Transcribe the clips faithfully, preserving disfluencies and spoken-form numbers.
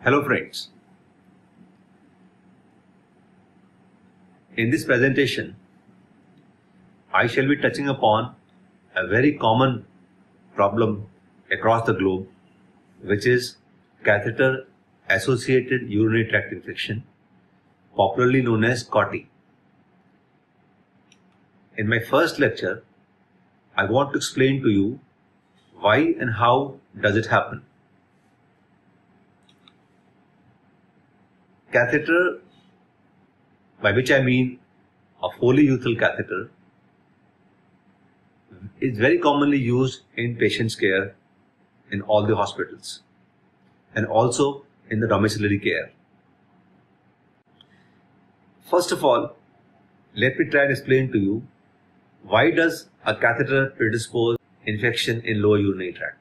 Hello friends. In this presentation, I shall be touching upon a very common problem across the globe, which is catheter associated urinary tract infection, popularly known as C O T I. In my first lecture, I want to explain to you why and how does it happen. Catheter, by which I mean a Foley urethral catheter, is very commonly used in patient's care in all the hospitals and also in the domiciliary care. First of all, let me try and explain to you why does a catheter predispose infection in lower urinary tract.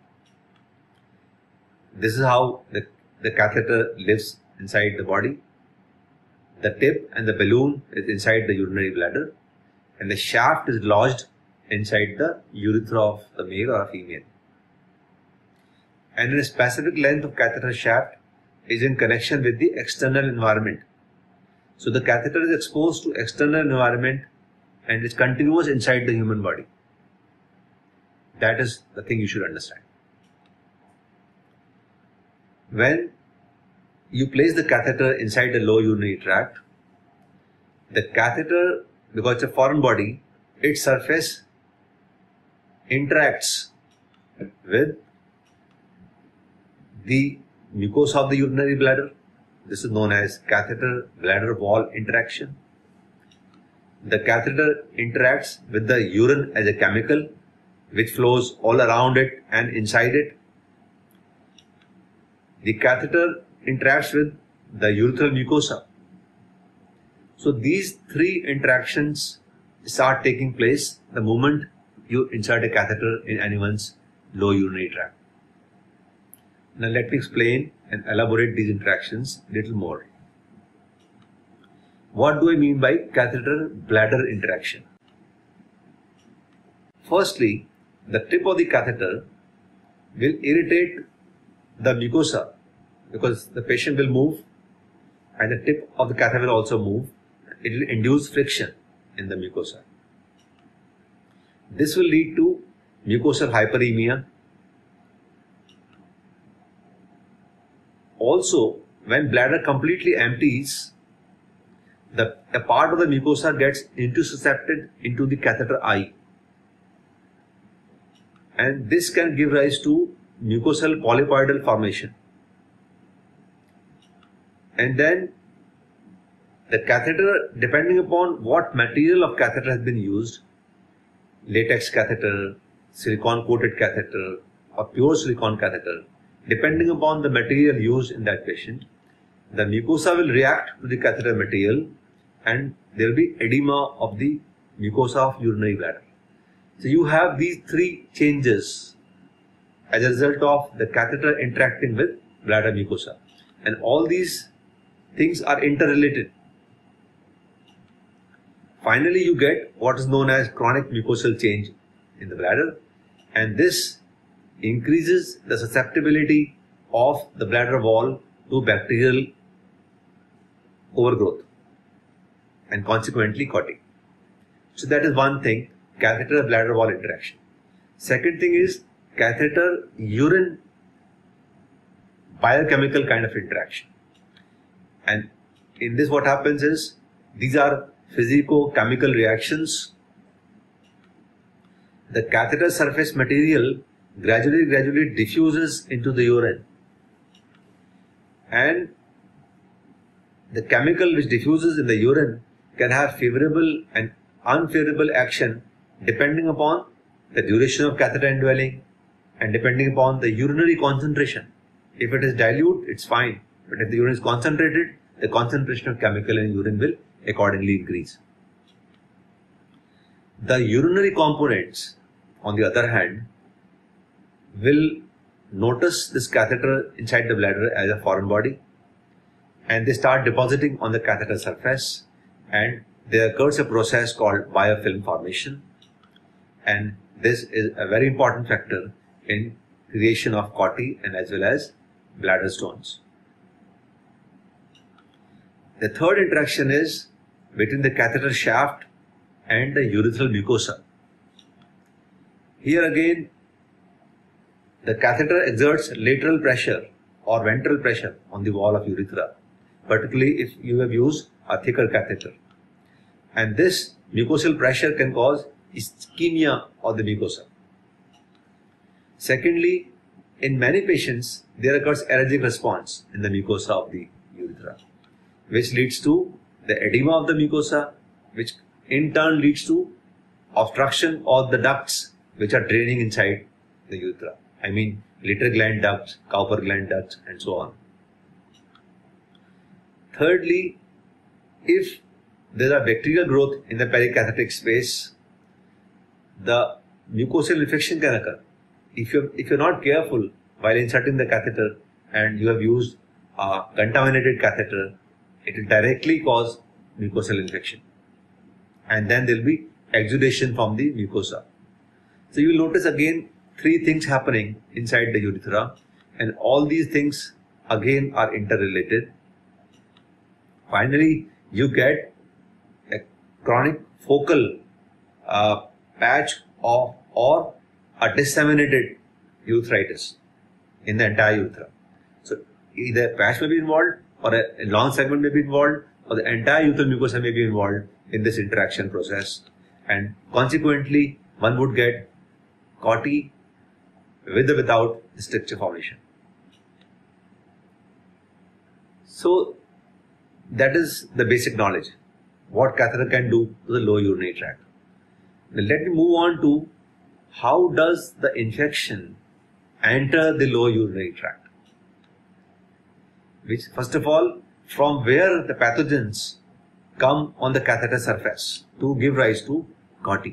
This is how the, the catheter lives inside the body. The tip and the balloon is inside the urinary bladder and the shaft is lodged inside the urethra of the male or a female. And a specific length of catheter shaft is in connection with the external environment. So the catheter is exposed to external environment and is continuous inside the human body. That is the thing you should understand. When you place the catheter inside the lower urinary tract, the catheter, because it's a foreign body, its surface interacts with the mucosa of the urinary bladder. This is known as catheter bladder wall interaction. The catheter interacts with the urine as a chemical which flows all around it and inside it. The catheter interacts with the urethral mucosa. So these three interactions start taking place the moment you insert a catheter in anyone's lower urinary tract. Now let me explain and elaborate these interactions a little more. What do I mean by catheter bladder interaction? Firstly, the tip of the catheter will irritate the mucosa because the patient will move and the tip of the catheter will also move. It will induce friction in the mucosa. This will lead to mucosal hyperemia. Also, when bladder completely empties, the a part of the mucosa gets intussuscepted into the catheter eye. And this can give rise to mucosal polypoidal formation. And then the catheter, depending upon what material of catheter has been used, latex catheter, silicone coated catheter or pure silicone catheter, depending upon the material used in that patient, the mucosa will react to the catheter material and there will be edema of the mucosa of urinary bladder. So you have these three changes as a result of the catheter interacting with bladder mucosa, and all these things are interrelated. Finally, you get what is known as chronic mucosal change in the bladder, and this increases the susceptibility of the bladder wall to bacterial overgrowth and consequently C O T I. So that is one thing, catheter bladder wall interaction. Second thing is catheter urine biochemical kind of interaction. And in this what happens is, these are physico-chemical reactions. The catheter surface material gradually gradually diffuses into the urine, and the chemical which diffuses in the urine can have favorable and unfavorable action depending upon the duration of catheter indwelling and depending upon the urinary concentration. If it is dilute, it's fine, but if the urine is concentrated, the concentration of chemical in urine will accordingly increase. The urinary components, on the other hand, will notice this catheter inside the bladder as a foreign body and they start depositing on the catheter surface, and there occurs a process called biofilm formation, and this is a very important factor in creation of C O T I and as well as bladder stones. The third interaction is between the catheter shaft and the urethral mucosa. Here again, the catheter exerts lateral pressure or ventral pressure on the wall of urethra, particularly if you have used a thicker catheter. And this mucosal pressure can cause ischemia of the mucosa. Secondly, in many patients, there occurs allergic response in the mucosa of the urethra, which leads to the edema of the mucosa, which in turn leads to obstruction of the ducts which are draining inside the urethra. I mean, Litter gland ducts, Cowper gland ducts, and so on. Thirdly, if there are bacterial growth in the pericatheteric space, the mucosal infection can occur. If you're, if you're not careful while inserting the catheter and you have used a contaminated catheter, it will directly cause mucosal infection. And then there will be exudation from the mucosa. So you will notice again three things happening inside the urethra, and all these things again are interrelated. Finally, you get a chronic focal uh, patch of or a disseminated urethritis in the entire urethra. So either a patch may be involved, or a, a long segment may be involved, or the entire urethral mucosa may be involved in this interaction process, and consequently one would get Corti with or without stricture formation. So that is the basic knowledge, what catheter can do to the lower urinary tract. Now let me move on to how does the infection enter the lower urinary tract. Which, first of all, from where the pathogens come on the catheter surface to give rise to Corti.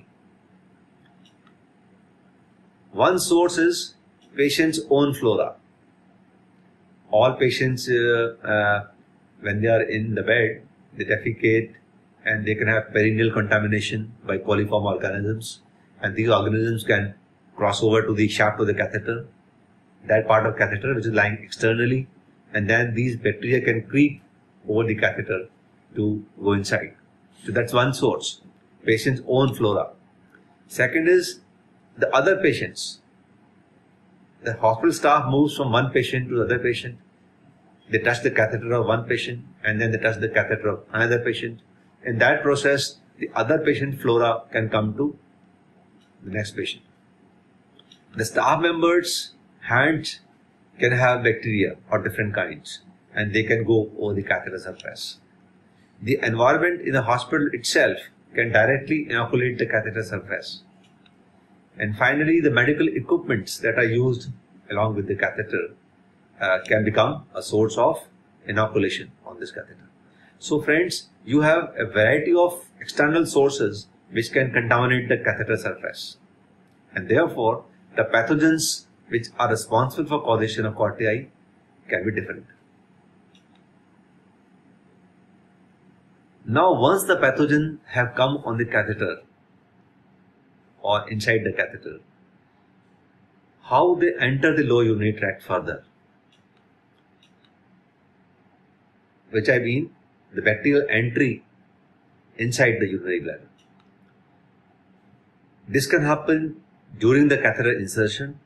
One source is patient's own flora. All patients, uh, uh, when they are in the bed, they defecate and they can have perineal contamination by coliform organisms, and these organisms can cross over to the shaft of the catheter, that part of catheter which is lying externally, and then these bacteria can creep over the catheter to go inside. So that's one source, patient's own flora. Second is the other patients. The hospital staff moves from one patient to the other patient. They touch the catheter of one patient and then they touch the catheter of another patient. In that process, the other patient flora can come to the next patient. The staff members' hands can have bacteria of different kinds and they can go over the catheter surface. The environment in the hospital itself can directly inoculate the catheter surface. And finally, the medical equipments that are used along with the catheter uh, can become a source of inoculation on this catheter. So friends, you have a variety of external sources which can contaminate the catheter surface. And therefore, the pathogens which are responsible for causation of Corti can be different. Now, once the pathogen have come on the catheter or inside the catheter, how they enter the lower urinary tract further, which I mean the bacterial entry inside the urinary bladder. This can happen during the catheter insertion.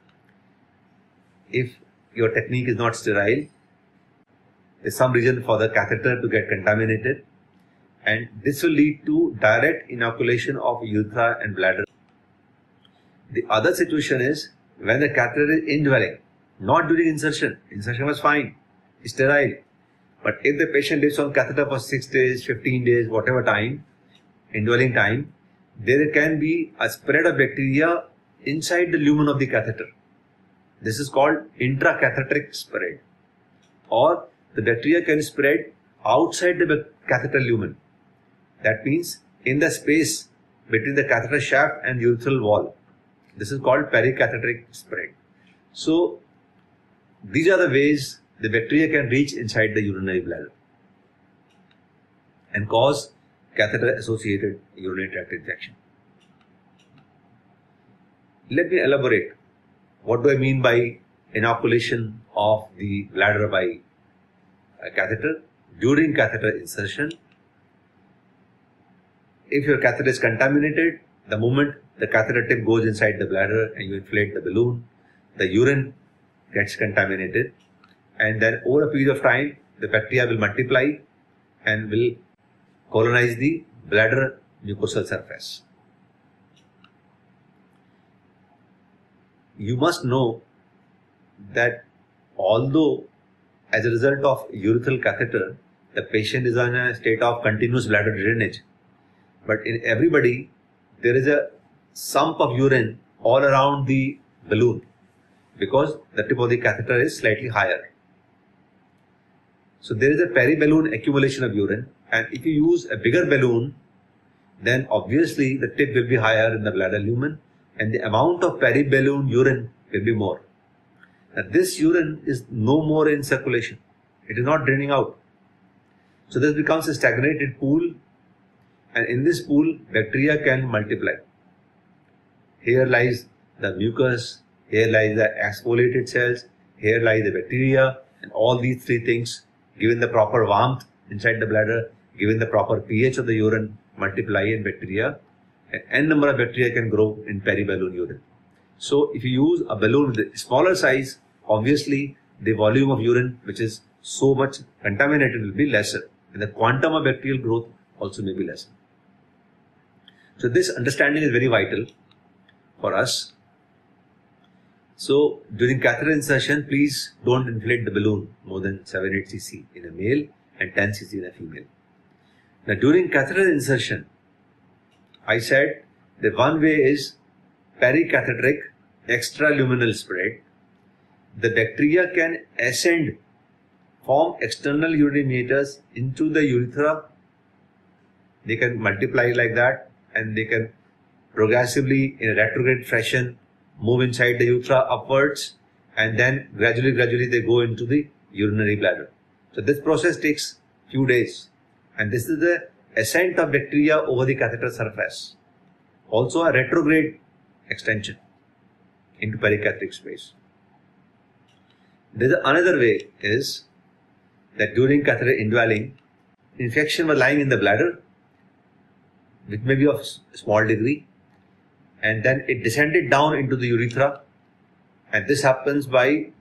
If your technique is not sterile, there is some reason for the catheter to get contaminated, and this will lead to direct inoculation of urethra and bladder. The other situation is when the catheter is indwelling, not during insertion. Insertion was fine, sterile. But if the patient lives on catheter for six days, fifteen days, whatever time, indwelling time, there can be a spread of bacteria inside the lumen of the catheter. This is called intracatheteric spread. Or the bacteria can spread outside the catheter lumen. That means in the space between the catheter shaft and urethral wall. This is called pericatheteric spread. So these are the ways the bacteria can reach inside the urinary bladder and cause catheter associated urinary tract infection. Let me elaborate. What do I mean by inoculation of the bladder by a catheter? during catheter insertion. If your catheter is contaminated, the moment the catheter tip goes inside the bladder and you inflate the balloon, the urine gets contaminated, and then over a period of time, the bacteria will multiply and will colonize the bladder mucosal surface. You must know that although as a result of urethral catheter, the patient is in a state of continuous bladder drainage, but in everybody, there is a sump of urine all around the balloon because the tip of the catheter is slightly higher. So there is a peri-balloon accumulation of urine, and if you use a bigger balloon, then obviously the tip will be higher in the bladder lumen and the amount of peri-balloon urine will be more. Now this urine is no more in circulation. It is not draining out. So this becomes a stagnated pool, and in this pool bacteria can multiply. Here lies the mucus, here lies the exfoliated cells, here lies the bacteria, and all these three things, given the proper warmth inside the bladder, given the proper pH of the urine, multiply in bacteria. An n number of bacteria can grow in peri-balloon urine. So if you use a balloon with a smaller size, obviously the volume of urine which is so much contaminated will be lesser, and the quantum of bacterial growth also may be lesser. So this understanding is very vital for us. So during catheter insertion, please don't inflate the balloon more than seven to eight cc in a male and ten cc in a female. Now during catheter insertion, I said that one way is pericatheteric extraluminal spread. The bacteria can ascend, form external urinary meatus into the urethra. They can multiply like that, and they can progressively in a retrograde fashion move inside the urethra upwards, and then gradually gradually they go into the urinary bladder. So this process takes few days, and this is the ascent of bacteria over the catheter surface. Also a retrograde extension into pericatheteric space. There is another way is that during catheter indwelling, infection was lying in the bladder, which may be of small degree, and then it descended down into the urethra, and this happens by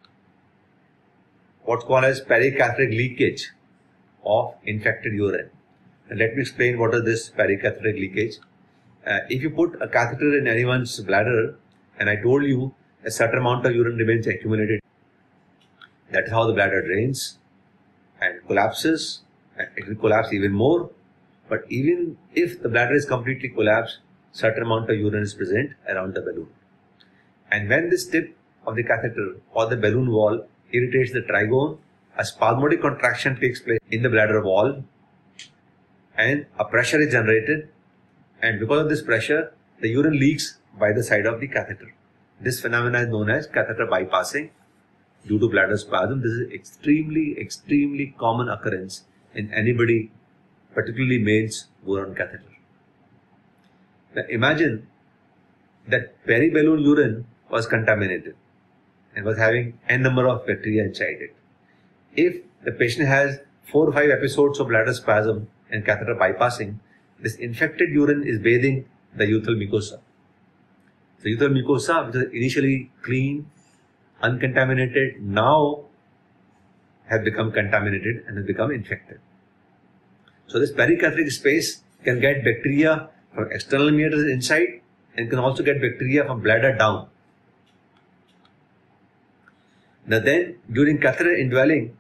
what's called as pericatheteric leakage of infected urine. And let me explain what is this pericatheteric leakage. Uh, if you put a catheter in anyone's bladder, and I told you a certain amount of urine remains accumulated, that is how the bladder drains and collapses, and it will collapse even more. But even if the bladder is completely collapsed, certain amount of urine is present around the balloon. And when this tip of the catheter or the balloon wall irritates the trigone, a spasmodic contraction takes place in the bladder wall and a pressure is generated, and because of this pressure, the urine leaks by the side of the catheter. This phenomenon is known as catheter bypassing due to bladder spasm. This is extremely, extremely common occurrence in anybody, particularly males who are on catheter. Now imagine that peri-balloon urine was contaminated and was having n number of bacteria inside it. If the patient has four or five episodes of bladder spasm and catheter bypassing, this infected urine is bathing the urethral mucosa. The urethral mucosa, which was initially clean, uncontaminated, now have become contaminated and has become infected. So this pericatheteric space can get bacteria from external meatus inside and can also get bacteria from bladder down. Now then, during catheter indwelling,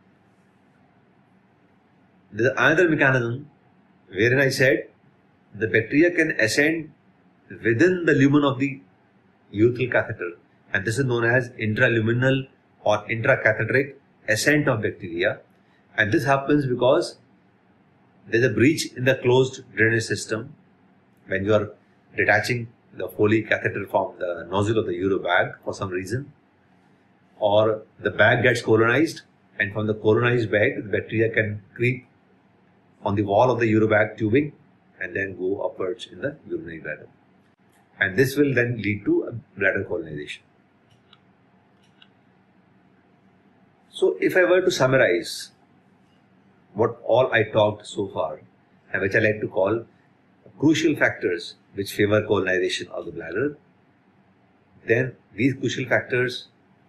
there is another mechanism wherein I said the bacteria can ascend within the lumen of the urethral catheter, and this is known as intraluminal or intracatheteric ascent of bacteria, and this happens because there is a breach in the closed drainage system when you are detaching the Foley catheter from the nozzle of the urobag for some reason, or the bag gets colonized, and from the colonized bag the bacteria can creep on the wall of the urobag tubing and then go upwards in the urinary bladder, and this will then lead to a bladder colonization. So if I were to summarize what all I talked so far, and which I like to call crucial factors which favor colonization of the bladder, then these crucial factors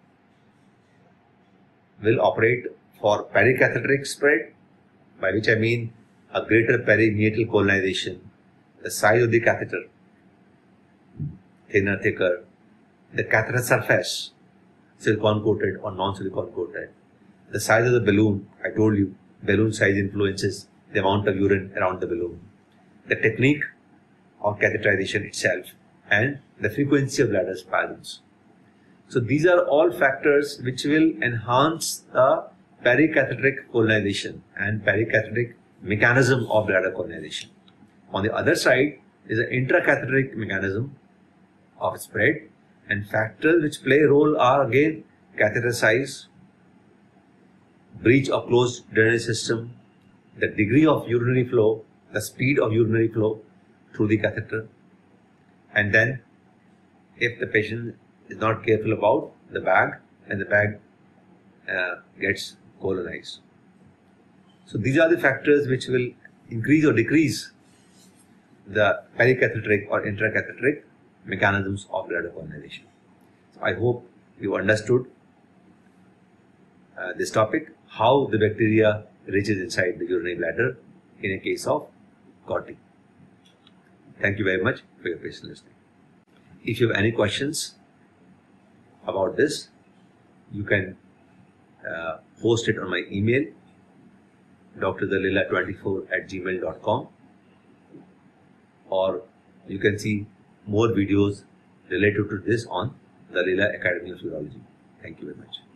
will operate for pericatheteric spread, by which I mean a greater perimeatal colonization, the size of the catheter, thinner, thicker, the catheter surface, silicone coated or non-silicone coated, the size of the balloon. I told you, balloon size influences the amount of urine around the balloon, the technique of catheterization itself, and the frequency of bladder spasms. So these are all factors which will enhance the pericatheteric colonization and pericatheteric mechanism of bladder colonization. On the other side is an intracatheteric mechanism of spread, and factors which play a role are again catheter size, breach or closed drainage system, the degree of urinary flow, the speed of urinary flow through the catheter, and then if the patient is not careful about the bag, and the bag uh, gets colonized. So these are the factors which will increase or decrease the pericatheteric or intracatheteric mechanisms of bladder colonization. So I hope you understood uh, this topic, how the bacteria reaches inside the urinary bladder in a case of clotting. Thank you very much for your patient listening. If you have any questions about this, you can uh, post it on my email, d r dalila twenty-four at gmail dot com, or you can see more videos related to this on Dalila Academy of Urology. Thank you very much.